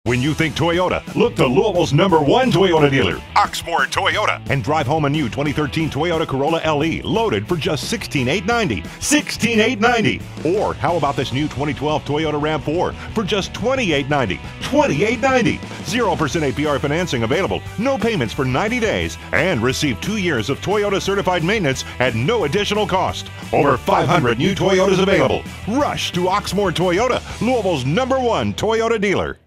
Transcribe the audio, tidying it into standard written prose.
When you think Toyota, look to Louisville's #1 Toyota dealer, Oxmoor Toyota, and drive home a new 2013 Toyota Corolla LE loaded for just $16,890. $16,890. Or how about this new 2012 Toyota RAV4 for just $28,990. $28,990. 0% APR financing available, no payments for 90 days, and receive 2 years of Toyota certified maintenance at no additional cost. Over 500 new Toyotas available. Rush to Oxmoor Toyota, Louisville's #1 Toyota dealer.